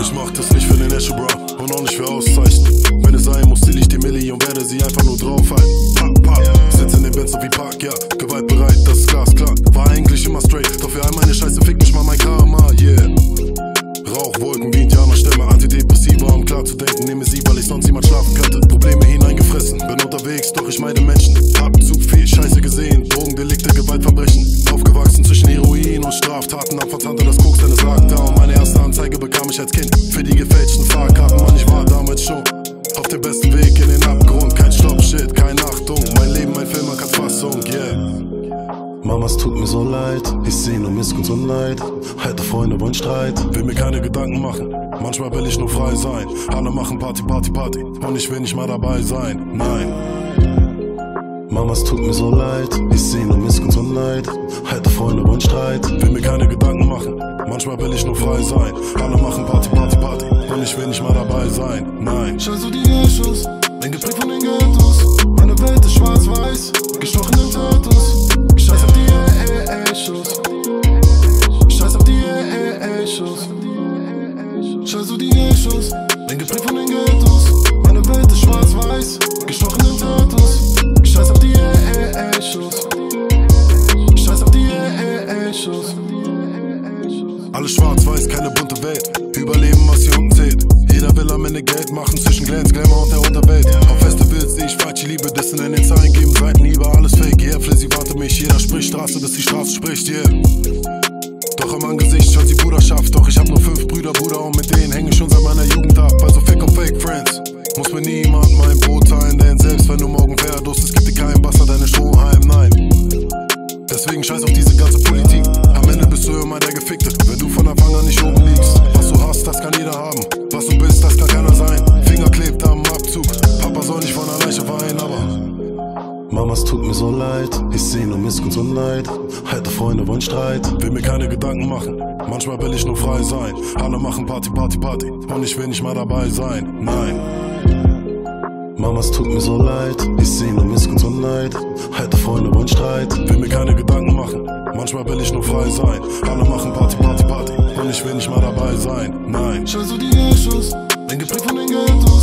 Ich mach das nicht für den Echo, Bro, und auch nicht für Auszeichen. Wenn es sein muss, ziel ich die Milli und werde sie einfach nur draufhalten. Pack, pack, sitz in den Benz so wie Park, ja, gewaltbereit, das ist glasklar. War eigentlich immer straight, doch für all meine Scheiße fickt mich mal mein Karma, yeah. Rauchwolken wie Indianerstämme, Antidepressiva, um klar zu denken. Nehme sie, weil ich sonst niemand schlafen könnte. Probleme hineingefressen, bin unterwegs, doch ich meide Menschen. Hab zu viel Scheiße gesehen, Drogendelikte, Gewaltverbrechen. Aufgewachsen zwischen Heroin und Straftaten, am Verzante das Koks deines Lockdown. Meine erste Anzeige bekam ich als Kind für die gefälschten Fahrkarten. Mann, ich war damals schon auf dem besten Weg in den Abgrund. Kein Stopp-Shit, keine Achtung, mein Leben, mein Film, keine Fassung, yeah. Mama, es tut mir so leid, ich seh nur Missgunst und Neid. Alte Freunde wollen Streit, will mir keine Gedanken machen. Manchmal will ich nur frei sein. Alle machen Party, Party, Party und ich will nicht mal dabei sein, nein. Mama, es tut mir so leid, ich seh nur Missgunst und Neid. Alte Freunde wollen Streit, will mir keine Gedanken machen. Manchmal will ich nur frei sein. Alle machen Party, Party, Party und ich will nicht mal dabei sein, nein. Scheiß so die Eschos, bin geprägt von den Ghettos. Meine Welt ist schwarz-weiß, gestochen in Tattoos. Scheiß auf die Eschos, scheiß auf die Eschos. Scheiß so die Eschos, bin geprägt von den Ghettos. Meine Welt ist schwarz-weiß, gestochen in Tattoos. Scheiß auf die Eschos, scheiß auf die Eschos. Alles schwarz-weiß, keine bunte Welt. Überleben, was hier unten zählt. Jeder will am Ende Geld machen zwischen Glänz, Glamour und der Unterwelt. Auf Festivals seh ich falsche Liebe, Dissen in den Zeilen geben Seitenhiebe, alles fake, yeah, Flizzy wartet mich. Jeder spricht Straße, bis die Straße spricht, yeah. Doch im Angesicht schon sie Bruderschaft. Doch ich hab nur 5 Brüder, Bruder, und mit denen häng ich schon seit meiner Jugend ab. Also fick auf Fake Friends. Muss mir niemand mein Brot teilen, denn selbst wenn du morgen Pferdust, es gibt dir keinen Wasser, deine Strohhalm, nein. Deswegen scheiß auf diese ganze Politik. Am Ende bist du immer der Gefickte, wenn du von Anfang an nicht oben liegst. Was du hast, das kann jeder haben. Was du bist, das kann keiner sein. Finger klebt am Abzug. Papa soll nicht von der Leiche weinen, aber Mama, es tut mir so leid, ich seh nur Missgunst und Neid. Alte Freunde wollen Streit, will mir keine Gedanken machen. Manchmal will ich nur frei sein. Alle machen Party, Party, Party und ich will nicht mal dabei sein, nein. Mama, es tut mir so leid, ich seh nur Missgunst und Neid. Alte Freunde wollen Streit, will mir keine Gedanken machen. Manchmal will ich nur frei sein. Alle machen Party, Party, Party und ich will nicht mal dabei sein, nein. Scheiß so die Eschos, bin geprägt von den Ghettos.